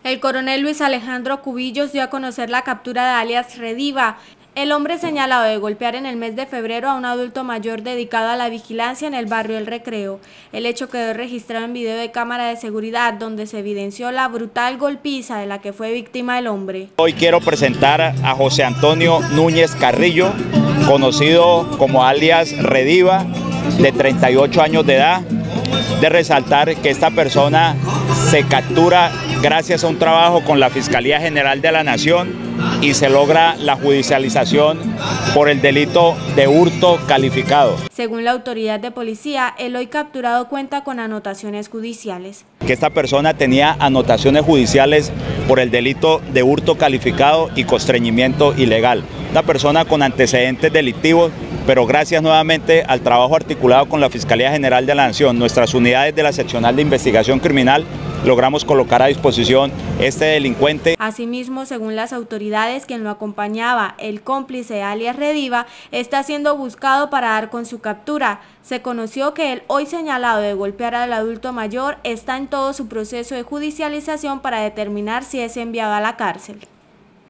El coronel Luis Alejandro Cubillos dio a conocer la captura de alias Rediva, el hombre señalado de golpear en el mes de febrero a un adulto mayor dedicado a la vigilancia en el barrio El Recreo. El hecho quedó registrado en video de cámara de seguridad, donde se evidenció la brutal golpiza de la que fue víctima el hombre. Hoy quiero presentar a José Antonio Núñez Carrillo, conocido como alias Rediva, de 38 años de edad. De resaltar que esta persona se captura gracias a un trabajo con la Fiscalía General de la Nación y se logra la judicialización por el delito de hurto calificado. Según la autoridad de policía, el hoy capturado cuenta con anotaciones judiciales. Que esta persona tenía anotaciones judiciales por el delito de hurto calificado y constreñimiento ilegal. Una persona con antecedentes delictivos, pero gracias nuevamente al trabajo articulado con la Fiscalía General de la Nación, nuestras unidades de la Seccional de Investigación Criminal, logramos colocar a disposición este delincuente. Asimismo, según las autoridades, quien lo acompañaba, el cómplice alias Rediva, está siendo buscado para dar con su captura. Se conoció que el hoy señalado de golpear al adulto mayor está en todo su proceso de judicialización para determinar si es enviado a la cárcel.